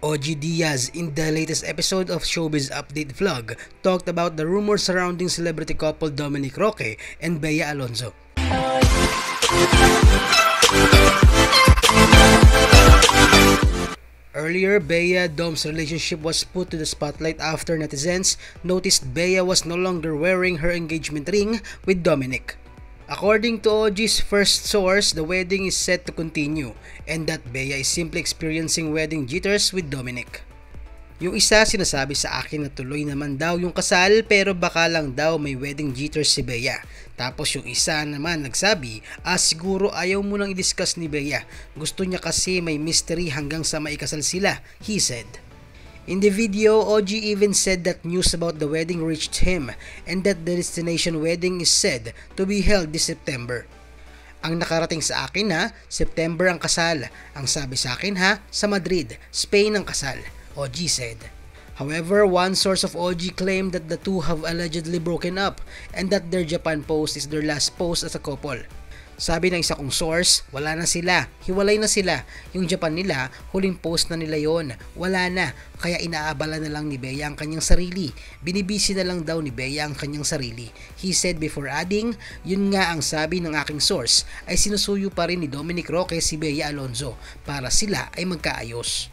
OG Diaz, in the latest episode of Showbiz Update Vlog, talked about the rumors surrounding celebrity couple Dominic Roque and Bea Alonzo. Earlier, Bea-Dom's relationship was put to the spotlight after netizens noticed Bea was no longer wearing her engagement ring with Dominic. According to OG's first source, the wedding is set to continue and that Bea is simply experiencing wedding jitters with Dominic. Yung isa sinasabi sa akin na tuloy naman daw yung kasal pero baka lang daw may wedding jitters si Bea. Tapos yung isa naman nagsabi, siguro ayaw mo nang i-discuss ni Bea. Gusto niya kasi may mystery hanggang sa maikasal sila, he said. In the video, OG even said that news about the wedding reached him and that the destination wedding is said to be held this September. Ang nakarating sa akin September ang kasal. Ang sabi sa akin sa Madrid, Spain ang kasal, OG said. However, one source of OG claimed that the two have allegedly broken up and that their Japan post is their last post as a couple. Sabi ng isa kong source, wala na sila, hiwalay na sila. Yung Japan nila, huling post na nila yon, wala na, kaya inaabala na lang ni Bea ang kanyang sarili. Binibisi na lang daw ni Bea ang kanyang sarili. He said before adding, yun nga ang sabi ng aking source, ay sinusuyo pa rin ni Dominic Roque si Bea Alonzo para sila ay magkaayos.